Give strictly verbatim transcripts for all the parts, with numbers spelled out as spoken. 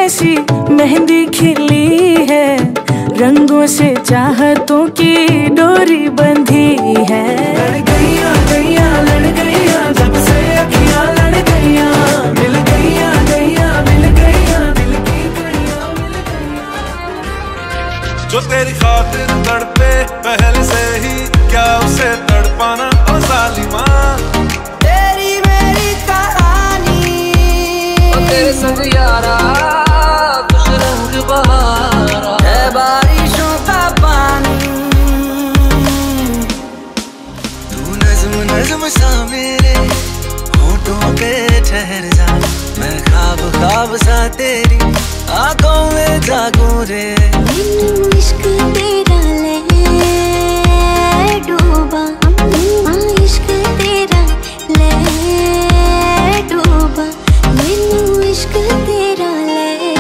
सी मेहंदी खिली है, रंगों से चाहतों की डोरी बंधी है। लड़ गईया गईया लड़ गईया, जब से अखियां लड़ गईया, मिल गईया गईया मिल गईया, दिल की कड़ियां मिल गईया। जो तेरी खातिर तड़पे पहले से ही, क्या उसे तड़पाना ओ जालिमा। तेरी मेरी कहानी ओ तेरे संग यारा कुछ रंग बहारा है बारिशों का पानी। तू नज्म नज्म सा मेरे होठों पे ठहर जा, मैं ख्वाब ख्वाब सा तेरी आंखों में जागूं रे। इश्क तेरा ले डूबा, इश्क तेरा ले डूबा, मैनू इश्क तेरा ले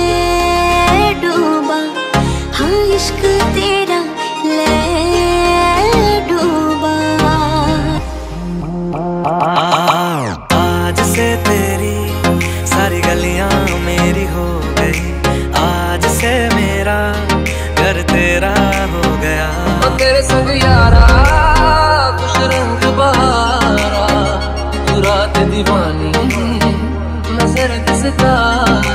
डूबा, हाँ इश्क तेरा ले डूबा। आज से तेरी सारी गलियां मेरी हो गई, आज से मेरा घर तेरा हो गया। ओ तेरे संग यारा कुछ रंग बहारा, तू रात दीवानी मैं सर्द सितारा।